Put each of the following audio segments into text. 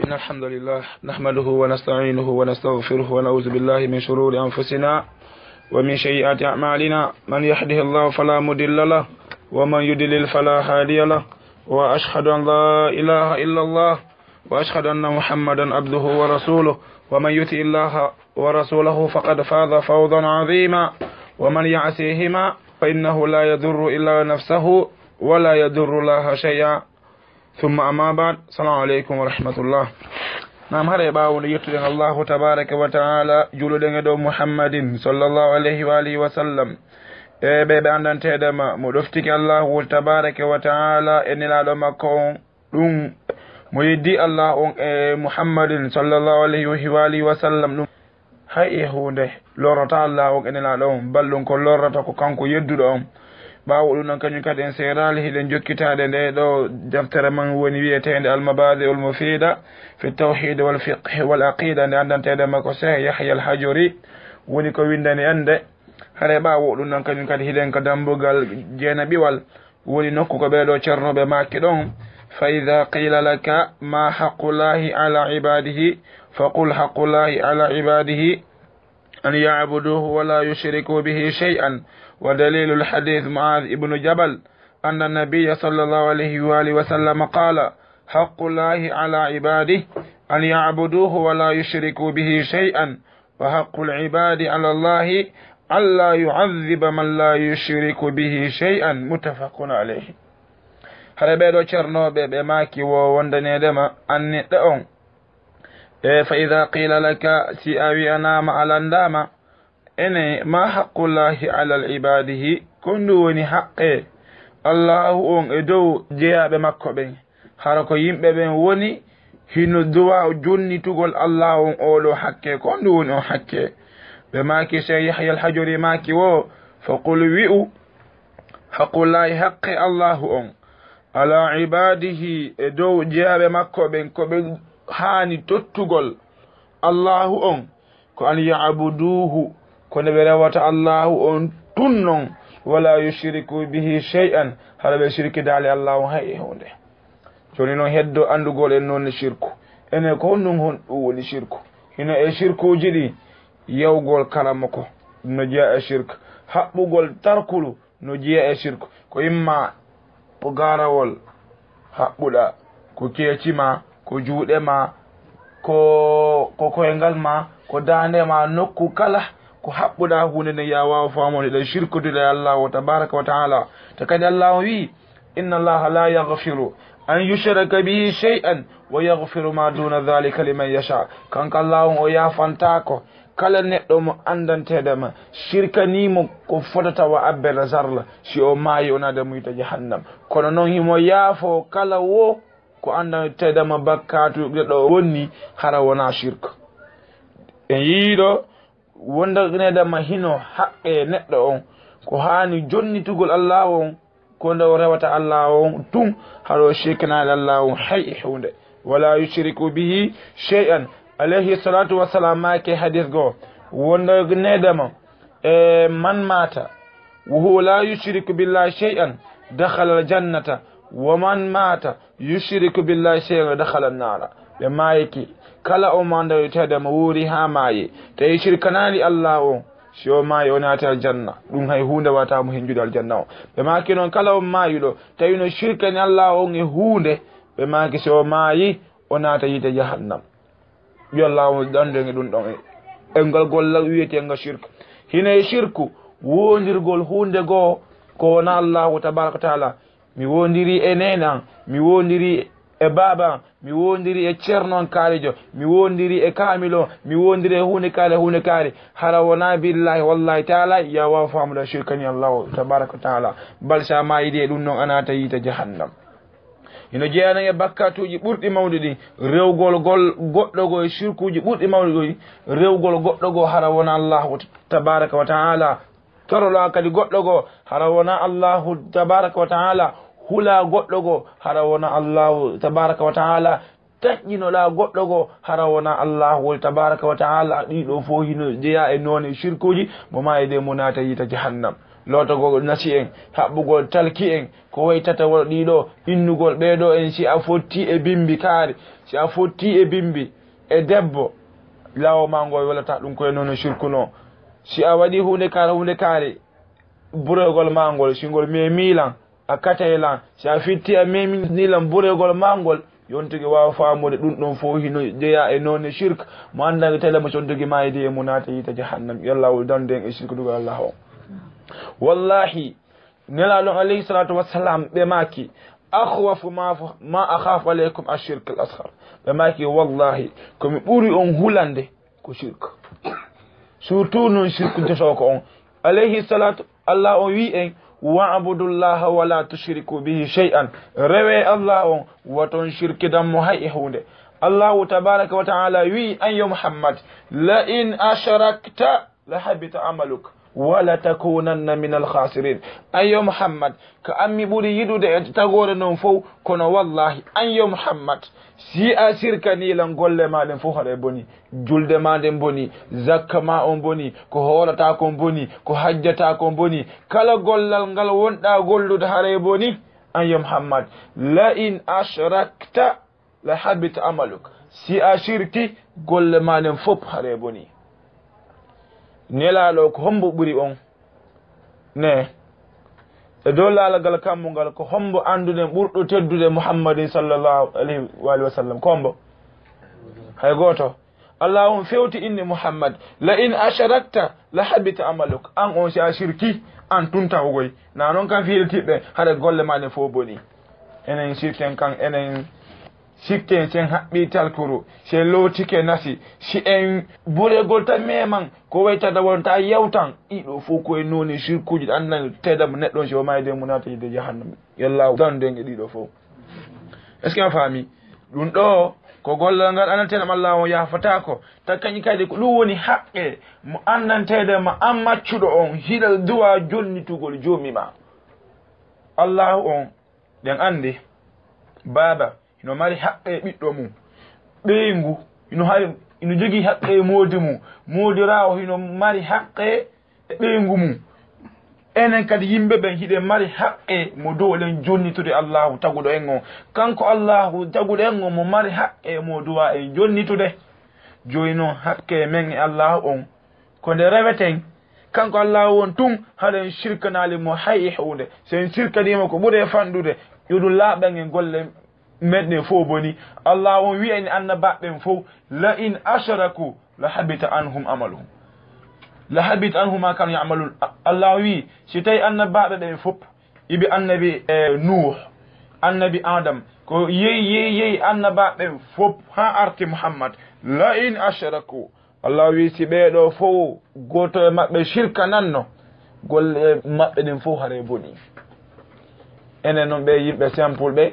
إن الحمد لله نحمده ونستعينه ونستغفره ونعوذ بالله من شرور أنفسنا ومن سيئات أعمالنا من يهده الله فلا مضل له ومن يضلل فلا هادي له وأشهد أن لا إله إلا الله وأشهد أن محمدا عبده ورسوله ومن يطع الله ورسوله فقد فاز فوزا عظيما ومن يعصيهما فإنه لا يضر إلا نفسه ولا يضر الله شيئا ثم أما بعد السلام عليكم ورحمة الله. نعم هذا باون يتلين الله تبارك وتعالى جلودين دو محمد صلى الله عليه وآله وسلم بيبي عندن تدما مدفتك الله تبارك وتعالى إن لا دم كون دون ميدي الله محمد صلى الله عليه وآله وسلم هاي هونده لورتا الله إن لا دم بلون كل لورتا كانكو يدو دم باwo ɗum noon kañum kadi en seerali hiɗen jokkitade nde ɗo deftere man woni wiyetede almabadi ul mufida fi tawhid wal fiqh wal aqida nde andantede makko cheikh yahya al hajuri woni ko windani ande hare ɓawo ɗum noon kañum kadi hiɗen ko dambugal jeena ɓiwal woni nokku ko ɓeɗo ceernoɓe makki ɗon fa ida qila laka ma haqqullahi ala ibadihi faqul haqqullahi ala ibadihi أن يعبدوه ولا يشركوا به شيئا. ودليل الحديث معاذ بن جبل أن النبي صلى الله عليه وآله وسلم قال حق الله على عباده أن يعبدوه ولا يشركوا به شيئا وحق العباد على الله ألا يعذب من لا يشرك به شيئا متفق عليه. هذا بيدو تشرنو بماكي ووندني دما أن تأون فإذا قيل لك سيأوي أنام على الندامة إني ما حق الله على العباده كندوني حق الله أن إدو جيا بمكو بين حركو يمبي بين وني هنو دواء جني تقول الله أن أولو حق كندوني حق بماكي سيحيى الحجر ماكي و فقل ويئو حق الله حق الله أن على عباده إدو جيا بمكو بين كبين hani tottugol Allahu on ko an ya'buduhu ko ne be rewata Allahu on tunnon wala yushriku bihi shay'an hala be shirki dali Allahu hay honde joni non heddo andugol en non shirku ene ko non hon woni shirku hina e shirku jidi yawgol kalamako no jaa shirk habbugol tarkulu no jaa shirku ko imma po garawol habbuda ko kecima ko juuɗe ma ko koyngal ma ko dande ma nokku kala ko haɓɓuɗa hunde nde ya wawa famode ɗe shirkudude allahu tabaraka wa taala to kadi allahu wi inna allaha la yaghfiru an yushraka bihi shay'an wa yaghfiru ma duna dhalika liman yasha kanko allahu o yafantako kala neɗɗo mo andantedema shirkanimo ko fotata wa abbere sarla si o maayi onade muyta jahannam kono noon himo yaafo kala wo ko anda tedama bakkatu ɗo wonni hara wona shirka en yiiɗo wondanedama hino haqqe neɗɗo on ko hani jonnitugol allah on ko nde o rewata allah on tun haɗo shirkanade allah on hay hunde wala yushriku bihi shay'an alayhi salatu wassalam make hadith go wondanedama man mata wa huwa la yushriku billahi shay'an dakhala aljannata ومن مات يشرك بالله شيئا دخل النار بمايكي كلا او ماندا يتدم ووري ها ماي تي شركنالي الله شو ماي ونات الجنه دون هاي هونده واتا مو هنجود الجنه بماكي نون كلا او ماي دو تي نو شركني الله اون هونده بماكي شو ماي ونات يته جهنم يالله دande dun don engal golla wiete nga shirk hina shirku wondirgol hunde go ko na Allah tabaraka taala mi wondiri e nena mi wondiri e baba mi wondiri e cernon kaalijo mi wondiri e kamilo mi wondiri e hunde kaale hara wona billahi wallahi taala ya wa famuda shirkani allah tabaraka taala bal sa ma ide dum non anata yita jahannam ino jeena e bakkatuji burdi mawdudi rewgol goddo go shirkuji burdi mawdudi rewgol goddo go hara wona allah tabaraka wa taala torolo kadi goddo go hara wona allah tabaraka wa taala hula goddo go hara wona allah tabaraka wa taala tajjino la goddo go hara wona allah tabaraka wa taala dido fo hino jeya e non shirkuji mo mayde munata yita jahannam lotogol nasi en haɓɓugol talki en ko way tatawol ɗiɗo innugol ɓeɗo en si a fotti e bimbi kaari si a fotti e bimbi e debbo lawo ma ngol welata ɗum koye noon shirkuno si a waɗi hunde kaari burogol ma ngol singol memilan a kataylan si a fitti a meminilan burogol ma ngol yontugi wawa famude ɗum ɗon fo hino jeeya e noon shirk mo andani tele mo contugi mayde e mo naata yita jahannam yallahol danden e shirku ɗugo allah o wallahi nelaɗon alayhi salatu wassalam ɓe maki akhwafu ma akhafu alaykum ashirk al asghar ɓe maki wallahi komi ɓuri on hulande ko shirk surtout noon shirku jotoko on alayhi salatu allah o wi en wa'budullaha wala tushriku bihi shay'an rewe allah on waton shirkidanmo hay e hunde allahu tabaraka wa ta'ala wi an yo muhammad la in ashrakta la habita amaluk wala takunanna min alkhasirin ayo muhammad ka ammi ɓuri yiɗude e tagore noon fof kono wallahi ayo muhammad si a sirkanilan golle maɗen fof haɗa boni julde maɗen boni zakka ma on boni ko hoorata kon boni ko hajjata kon boni kala gollal ngal wonɗa gollude haɗa boni ayo muhammad la in ashrakta la habita amaluk si a shirki golle maɗen fof haɗa boni nelaɗo ko hombo ɓuri on ne e dow laalagal kammungal ko hombo andude ɓurɗo teddude muhammadin sallllahu alayhi wa sallam ko hombo hay goto allah on fewti inni muhammad la in asharakta la habita amaluk an on si a shirki an tuntawogoy na noon kam fiiltiɓe haɗa golle maɗe fo boni enen sirken kan enen sikken sen haɓɓi talkuru se lootike nasi si en buregol tan meman ko waytata wonta yawtan ɗiɗo fof koye noni shirkuji andan tedamo neɗɗon si o mayde munata yide jahannam yallah danden e ɗiɗo fof est ce que a faami ɗum ɗo ko gollal ngal andanteɗam allah o yafatako ta kañi kadi ko ɗum woni haqqe mo andantede ma an maccuɗo on hiɗa duwa jonnitugol jomima allahu on ɗen andi baba ino mari haqqe ɓiɗɗo mum ɓeyngu ino jogii haqqe moodi mum moodirawo hino mari haqqe e ɓeyngu mum enen kadi yimɓe ɓen hiɗe mari haqqe mo dow eɗen jonnitude allahu taguɗo en on kanko allahu taguɗo en on mo mari haqqe mo duwa en jonnitude joyi noon haqqe men e allahu on ko nde reweten kanko allahu on tun haɗen sirkanali mo hay e hunde so en sirkanima ko ɓuuri e fanɗude yoɗum laaɓen e golle meɗen fof boni allah on wiya en annabaɓen fof la in ashraku la habita anhum amaluhum la habita anhum ma kanu yamalun allah wi si tawi annabaɓe ɓen fof iɓe annabi nuh annabi adam ko yeyi annabaɓen fof ha arti muhammad la in ashraku allah wi si ɓeɗo fof goto e maɓɓe shirka nanno golle maɓɓe ɗen fof haare boni enen noon ɓe yimɓe simple ɓe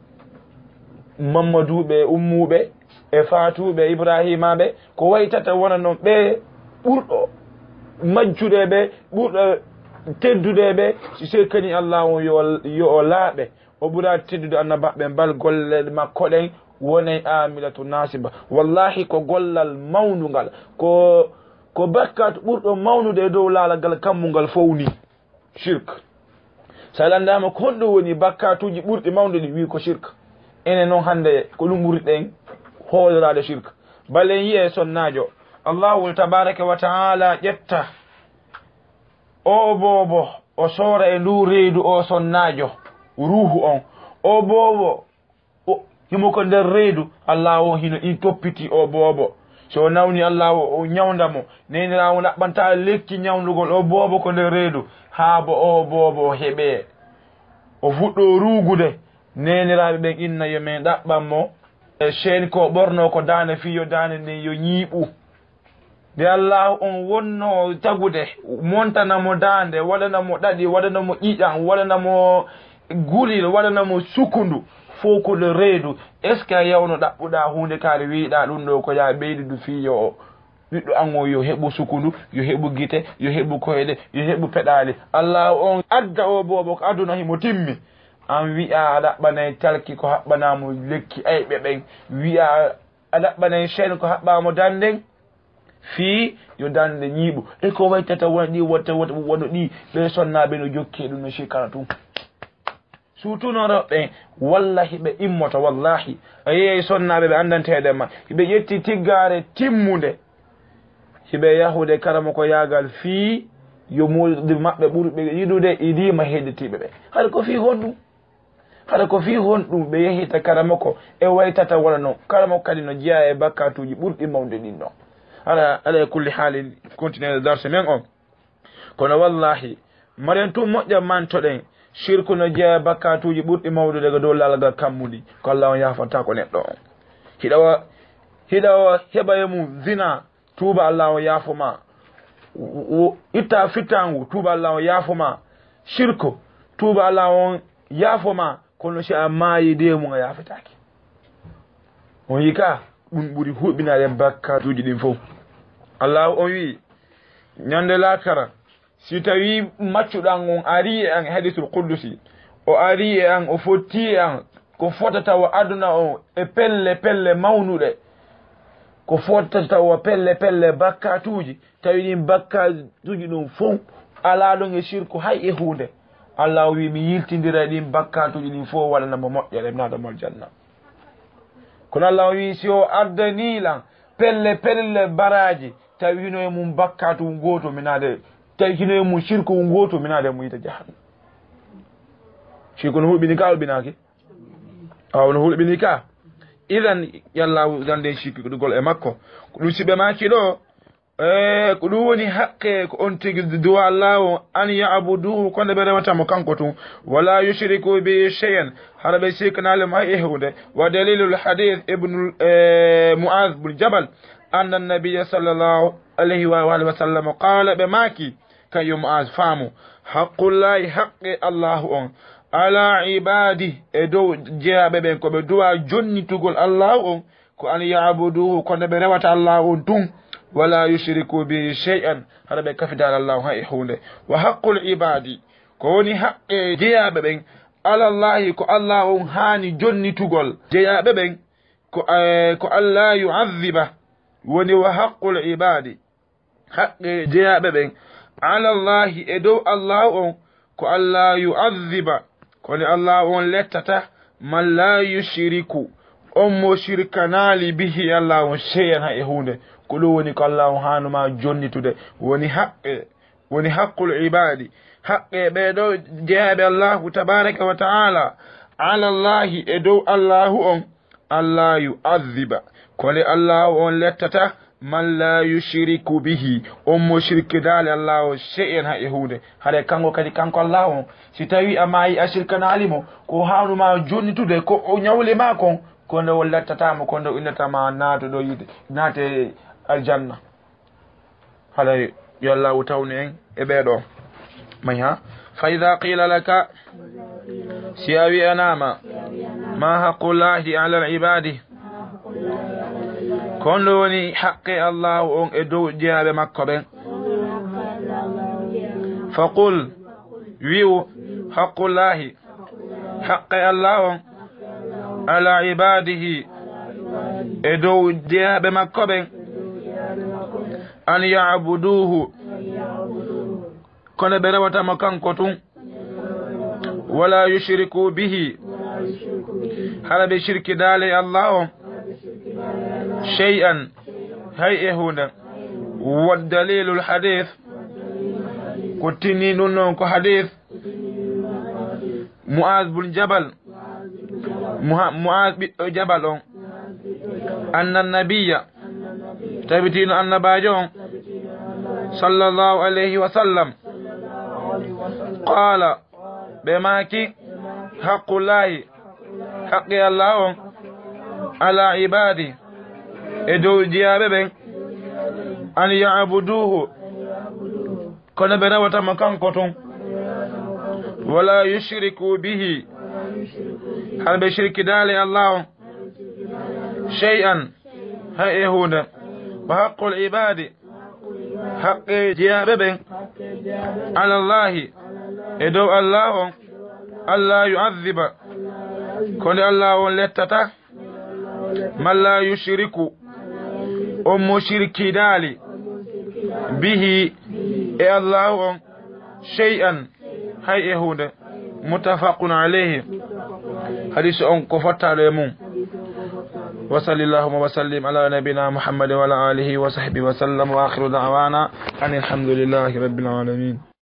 mamadou ɓe ummuɓe e fatuɓe ibrahima ɓe ko waytata wona noon ɓe ɓurɗo majjuɗe ɓe ɓurɗo teddude ɓe si sekkani allah on yo o laaɓe o ɓuura teddude annabaɓe mbal golle makko ɗen wonay amilatu nasiba wallahi ko gollal mawndugal ko bakkat ɓurɗo mawnude e dow laalagal kammungal fowni shirk sa landama ko honɗum woni bakkatuji ɓurɗi mawnude wi ko shirk ene noon hande ko ɗum ɓuriɗen hoolorade shirk balen yiye sonnajo allahu tabaraka wa taala ƴetta o boobo o soora e ndu reedu o sonnajo ruhu on o boobo himo ko nder reedu allah o hino ɗi toppiti o boobo so nawni allah o ñawdamo nenirawo ɗaɓɓanta lekki ñawdugol o boobo ko nder reedu haa bo o boobo o heɓe o fuɗɗo ruugude neniraɓe ɓen inna yo men ɗaɓɓanmo e chaine ko ɓorno ko dande fiyo dande nden yo ñiiɓu nde allah on wonno tagude montanamo dande waɗanamo ɗaɗi waɗanamo ƴiƴan waɗanamo gulil waɗanamo sukundu fof ko le reedu est ce que a yawno ɗaɓɓuɗa hunde kaari wiiɗa ɗum ɗo ko ya ɓeydudu fiyo o ɓiɗɗo an o yo heɓu sukundu yo heɓu guite yo heɓu koyɗe yo heɓu peɗali allah on adda o boobo ko aduna himo timmi an wi'a a ɗaɓɓanay talki ko haɓɓanamo lekki ayɓe ɓen wi'a a ɗaɓɓanay chaine ko haɓɓamo danden fi yo dande nyibu e ko waytata woni wata wono di be sonnabe no jokke dum no shekara tum surtout no robbe wallahi be immota wallahi ayi sonnabe be andantede ma be yetti tiggare timmunde hibe yahude karamo ko yagal fi yo mulde mabbe burbe yidude idima heditibe be hada ko fi hondum hada ko fi hondum be yehita karamo ko e waytata wala no karamo kadi no jiya e bakkatuji burdi mawde dinno ala kulli halin continuer darse men on kono wallahi maren tum mojja mantoden shirku no jiya bakkatuji burdi mawde daga do lalaga kammudi ko Allah on yafata ko neddo hidawa hebayemu zina tuba Allah o yafuma ita fitangu tuba Allah o yafuma shirku tuba Allah on yafuma kono shi amayi de mu yafitaki on yika dum buri hubinare bakkatuji din fo Allah on wi nyande lakara si tawi maccudan on ari an hadithul qudusi o ari an o foti an ko fotata wa aduna on e pelle mawnude ko fotata wa pelle bakkatuji tawi din bakkatuji dum fon ala don e shirku hay e hunde Allah wi mi yiltindira din bakkatuji din fo wala na mo moƴƴere nada mol janna kono Allah wi si o addanilan pelle baraji tawi no e mum bakkatu ngoto minade tawi no e mum shirku ngoto minade mu yita jahannam shirku no hubini ka albinaki no hubini ka idan yalla gande shirku dugol e makko dum sibe maki do ko dum woni haqqe ko on tigi do Allah an ya'buduhu ko be remata mo kanko tun wala yushriku bi shay'an harabe shirkana lam ayhude wa dalilul hadith ibn mu'adh bin jabal anna an-nabiy sallallahu alayhi wa alihi wa sallam qala bimaki kay mu'adh famu haqqullahi haqqi Allah on ala ibadi edo jeabe ben ko be duwa jonnitugol Allah on ko an ya'buduhu ko be rewata Allah on tun ولا يشركوا به شيئا هذا بكفي دار الله هيحونه وحق العباد كوني حق جيابه بين على الله كو الله هاني جوني تغول جيابه بين كو الله يعذبه وني وحق العباد حق جيابه بين على الله ادو الله كو الله يعذب كوني الله لتتا من لا يشركوا شركنا به الله شيئا هيحونه kulu woni ko Allah hanuma jonnitude woni haqqul ibadi haqqe be do jeebe Allah tabaaraka wa ta'ala ala Allah e do Allah on Allah yu'adhiba kole Allah on lettata man la yushriku bihi mo shirki dal Allah shay'an ha ihude hade kango kadi kanko Allah on si tawi amai ashirkana alimo ko hanuma jonnitude ko o nyawle ma kon kondo lettata mo kondo innata ma nato do yide nate aljanna hala yalla wutawni e beedo mayha fa idha qila laka siyawi anama ma haqullahi ala al-ibadi kondo woni haqqi Allah on e dow jaabe makko ben faqul wiu haqullahi haqqi Allah on ala ibadihi e dow jaabe makko ben an ya'buduhu kono be rawata ma kanko tun wala yushriku bihi hala be shirki dale Allah shay'an hay ehuna wa dalilul hadith kutini non ko hadith Mu'adh bin Jabal Mu'adh bin Jabal on anna nabiyya tabitino annabajo sallallahu alayhi wa sallam qala bimaki haqqullahi haqqi Allah ala ibadi edo jiabe ben an ya'buduhu kono be rawata makanko ton wala yushriku bihi hal be shirki dali Allah shay'an هايهونا وحق العباد حق جيابه على الله ادو الله الله يعذب كل الله لتتا من لا يشرك شركي دالي به الله شيئا هاي يهود متفق عليه حديث كفت عليهم وصلى اللهم وسلم على نبينا محمد وعلى آله وصحبه وسلم وآخر دعوانا أن الحمد لله رب العالمين.